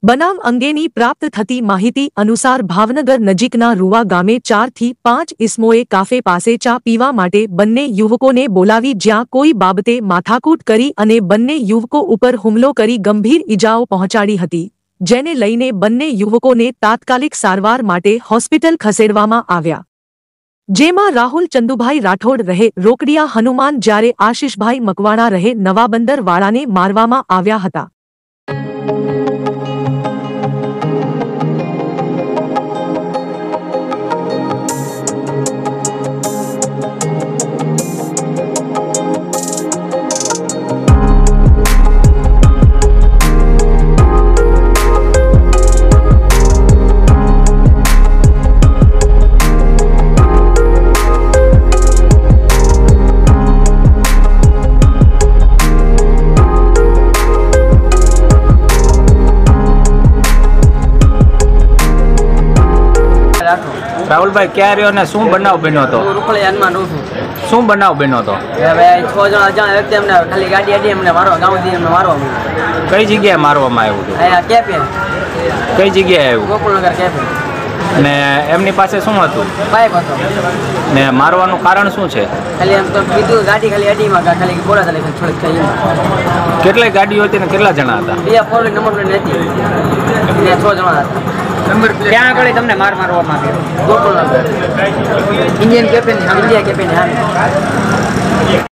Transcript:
બનાવ અંગેની પ્રાપ્ત થતી માહિતી અનુસાર ભાવનગર નજીકના રૂવા ગામે 4 થી 5 ઇસમોએ કાફે પાસે ચા પીવા માટે બંને યુવકોને બોલાવી જ્યાં કોઈ બાબતે માથાકૂટ કરી અને બંને યુવકો ઉપર હુમલો કરી ગંભીર ઈજાઓ પહોંચાડી હતી, જેને લઈને બંને યુવકોને તાત્કાલિક સારવાર માટે હોસ્પિટલ ખસેડવામાં આવ્યા, જેમાં રાહુલ ચંદુભાઈ રાઠોડ રહે રોકડિયા હનુમાન જ્યારે આશિષભાઈ મકવાણા રહે નવાબંદર વાળાને મારવામાં આવ્યા હતા। राहुल भाई क्या रहो ने शू बनाव बनो तो शू बनाव बनो तो कई जगह मारवामां आव्युं कई जगह आव्युं ने एमनी पासे शुं हतुं बाइक हतो ने मारवानुं कारण शुं छे खाली एम तो कीधुं गाड़ी खाली अडीमां खाली बोला चाले छोड़ी खाई કેટલી ગાડીઓ હતી ને કેટલા જણા હતા બે ફોર નંબર પ્લેટ હતી ને 6 જણા હતા क्या आगे तमने मार मारवामां આવ્યો इंडियन कैफे ने इंडिया कैफे ने